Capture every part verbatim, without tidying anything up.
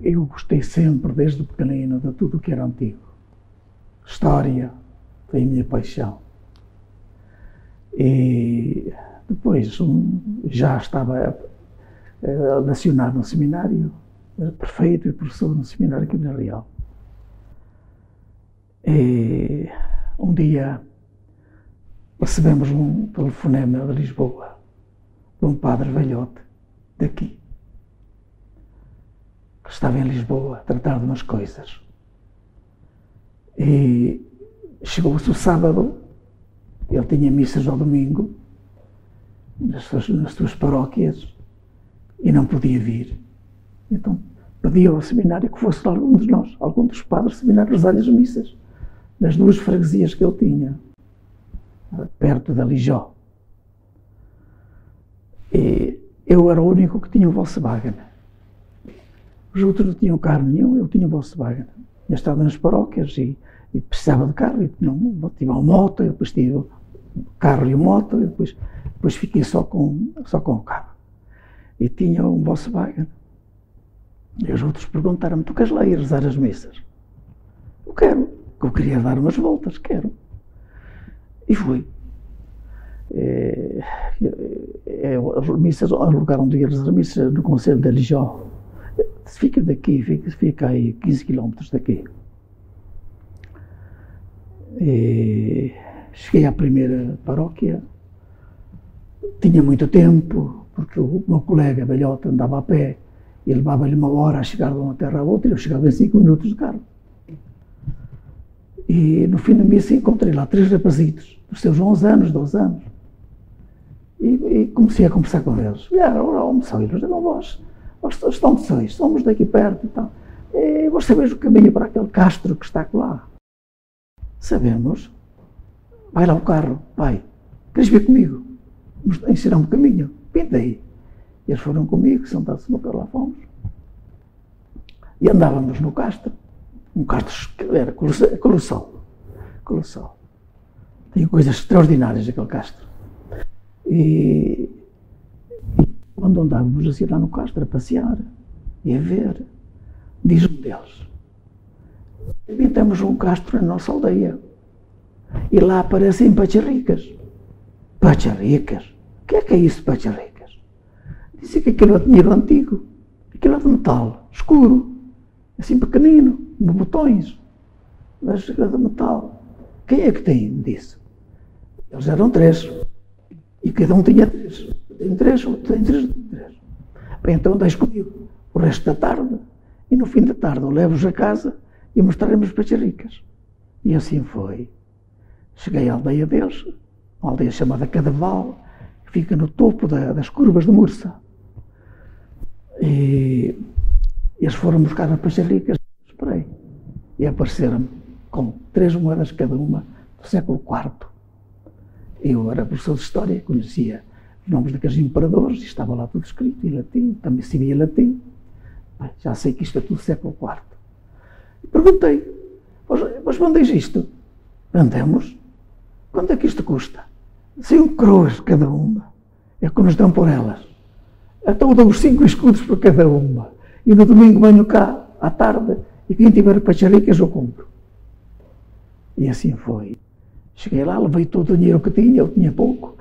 eu gostei sempre, desde pequenino, de tudo o que era antigo. História foi a minha paixão. E depois já estava a lecionar no seminário, era prefeito e professor no seminário aqui na Real. E um dia recebemos um telefonema de Lisboa, de um padre velhote daqui, que estava em Lisboa a tratar de umas coisas. E chegou-se o sábado, ele tinha missas ao domingo, nas suas, nas suas paróquias, e não podia vir. Então pediu ao seminário que fosse algum de nós, algum dos padres do seminário, rezar as missas, nas duas freguesias que ele tinha, perto da Lijó. E eu era o único que tinha um Volkswagen. Os outros não tinham carro nenhum, eu tinha um Volkswagen. Tinha estado nas paróquias e, e precisava de carro, e não, tive uma moto, eu depois tive carro e moto, e depois, depois fiquei só com, só com o carro. E tinha um Volkswagen. E os outros perguntaram-me: tu queres lá ir rezar as missas? Eu quero, eu queria dar umas voltas, quero. E fui. É, é, as missas, o lugar onde ia rezar as missas, no Conselho da Lijó. Fica daqui, fica, fica aí quinze quilómetros daqui. E cheguei à primeira paróquia, tinha muito tempo, porque o meu colega velhote andava a pé e levava-lhe uma hora a chegar de uma terra à outra, e eu chegava em cinco minutos de carro. E no fim da missa encontrei lá três rapazitos, dos seus onze anos, doze anos, e, e comecei a conversar com eles. Vieram, ora, são eles, não vós, vós estão de seis, somos daqui perto e tal. E vós sabeis o caminho para aquele castro que está lá? Sabemos. Vai lá o carro, vai. Queres vir comigo? Ensinar-me o caminho. Pintei. Eles foram comigo, sentados no carro, lá fomos. E andávamos no castro. Um castro que era colossal. Colossal. Tem coisas extraordinárias aquele castro. E, e quando andávamos assim lá no castro, a passear e a ver, diz um deles: temos um castro na nossa aldeia. E lá aparecem pacharricas. Pacharricas? O que é que é isso, pacharricas? Disse que aquilo é dinheiro antigo. Aquilo é de metal, escuro, assim pequenino, de botões, mas é de metal. Quem é que tem disso? Eles eram três. E cada um tinha três. Tem três, tem três, tem três. Bem, então deixe comigo o resto da tarde. E no fim da tarde eu levo-os a casa e mostraremos as pacharricas. E assim foi. Cheguei à aldeia deles, uma aldeia chamada Cadaval, que fica no topo da, das curvas de Mursa. E eles foram buscar as pacharricas, esperei. E apareceram com três moedas cada uma do século quarto. Eu era professor de História, conhecia os nomes daqueles imperadores, e estava lá tudo escrito em latim, também sabia latim. Bem, já sei que isto é tudo do século quarto. E perguntei: mas vendeis isto? Vendemos. Quanto é que isto custa? Cinco coroas cada uma. É que nos dão por elas. Então eu dou cinco escudos por cada uma. E no domingo venho cá, à tarde, e quem tiver pacharricas eu compro. E assim foi. Cheguei lá, levei todo o dinheiro que tinha, eu tinha pouco.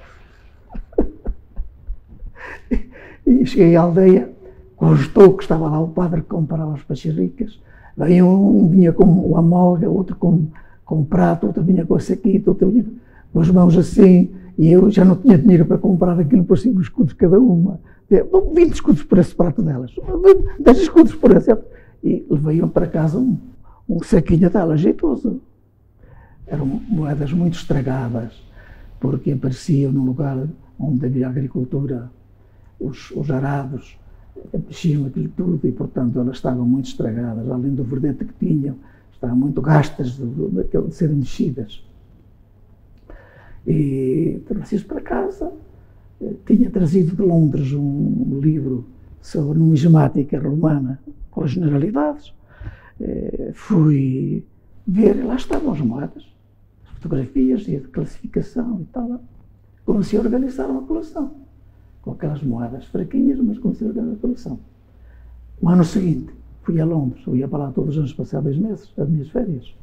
E cheguei à aldeia, constou que estava lá o padre que comprava as pacharricas. Veio um, vinha com o amolga, outro com, com um prato, outro vinha com a saquita, outro vinha com as mãos assim, e eu já não tinha dinheiro para comprar aquilo por cinco escudos cada uma. vinte escudos por esse prato delas, dez escudos por esse. E levei-me para casa um, um saquinho delas, jeitoso. Eram moedas muito estragadas, porque apareciam num lugar onde havia agricultura, os, os arados mexiam aquilo tudo e, portanto, elas estavam muito estragadas, além do verdete que tinham, estavam muito gastas de, de, de, de serem mexidas. E trouxe-os para casa. Tinha trazido de Londres um livro sobre numismática romana, com as generalidades. Fui ver e lá estavam as moedas, as fotografias e a classificação e tal. Comecei a organizar uma coleção, com aquelas moedas fraquinhas, mas comecei a organizar a coleção. No ano seguinte, fui a Londres, eu ia para lá todos os anos passar dois meses, as minhas férias.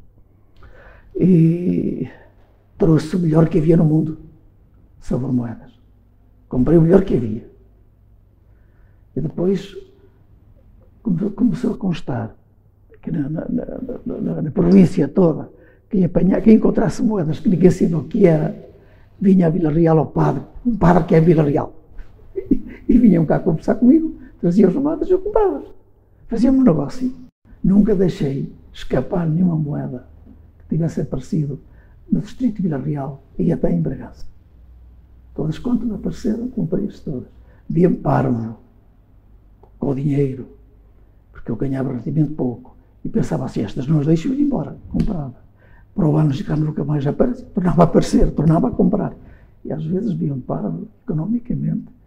E trouxe o melhor que havia no mundo sobre moedas. Comprei o melhor que havia. E depois começou a constar que na, na, na, na, na província toda, quem, apanha, quem encontrasse moedas que ninguém sabia o que era, vinha a Vila Real ao padre, um padre que é Vila Real. E, e vinham cá conversar comigo, traziam as moedas e eu comprava. Fazíamos um negócio. Nunca deixei escapar nenhuma moeda que tivesse aparecido no distrito de Vila Real e até em Bragança. Todas quanto me apareceram, comprei-as todas. Via-me parvo com o dinheiro, porque eu ganhava relativamente pouco. E pensava assim, estas não as deixo ir embora. Comprava. Para o ano chegar nunca mais aparecer. Tornava a aparecer, tornava a comprar. E às vezes via-me parvo, economicamente,